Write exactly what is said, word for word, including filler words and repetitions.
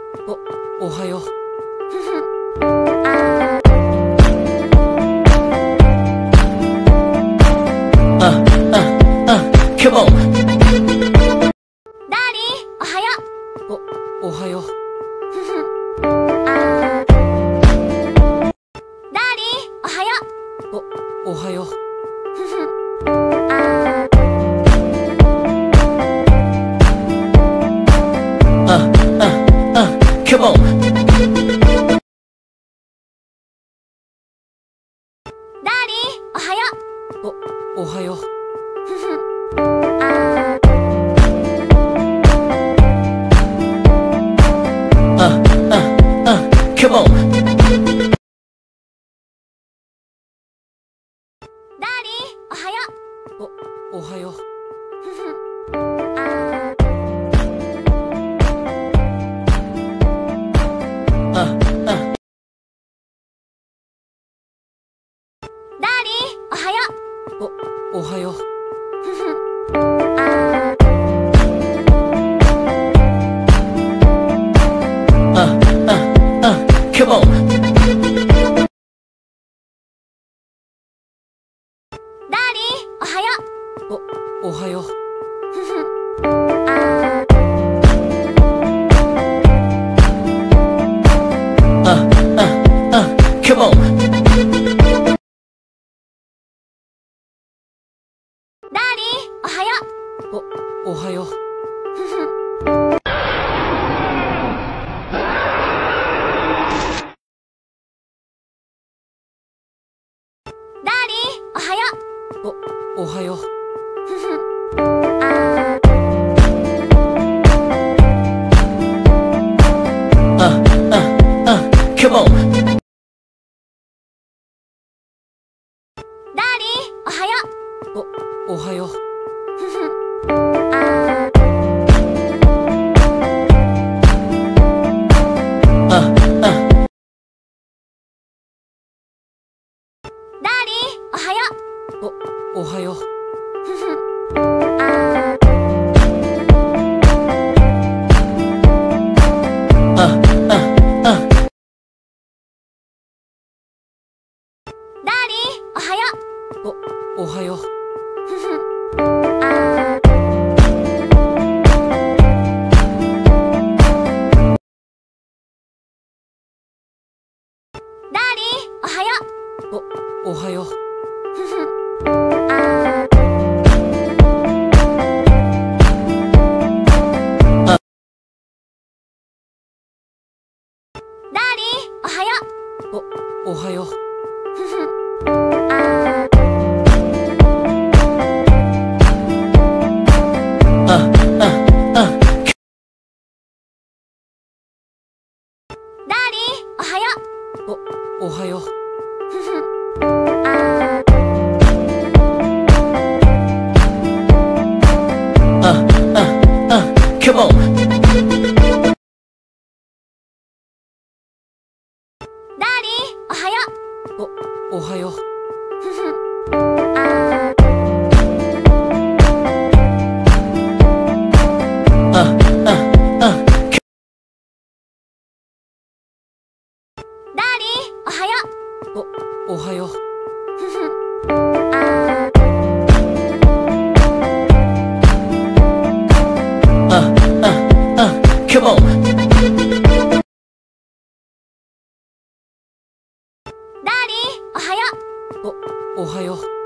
お、おはよう。 ふふ。ああ、あ、あ、come on。 ダーリン、おはよお、おはよう。 ふふ。あダーリン、おはよお、おはよう。 ふふ。ああ、あ、あ、come on。 ダーリン、おはよお、おはよう。 ふふ。ああ、あ、あ、come on。 ダーリン、おはよお、おはよう。 ふふ。ああ、あ、 ダーリン、おはよお、おはよう。 ふふ。ああ、あ、あ、come on。 ダーリン、おはよお、おはよう。 ふふ。ああ、あ、あ、come on。 ダーリン、おはよお、おはよう。 ふふ。ダーリン、おはよお、おはよう。 ふふ。ああ、あ、あ、come on。 ダーリン、おはよお、おはよう。 ふふ。ああ、あ、 ダーリン、おはよお、おはよう。 ふふ。ああ、あ、あ、 ダーリン、おはよお、おはよう。 ふふ。あダーリン、おはよお、おはよう。 ふふ。あダーリン、おはよお、おはよう。 ふふ。ああ、あ、あ、 ダーリン、おはよお、おはよう。 ふふ。ああ、あ、あ、come on。 ダーリン、おはよお、おはよう。 ふふ。ああ、あ、あ、 ダーリン、おはよお、おはよう。 ふふ。ああ、あ、あ、come on。 ダーリン、おはよお、おはよう。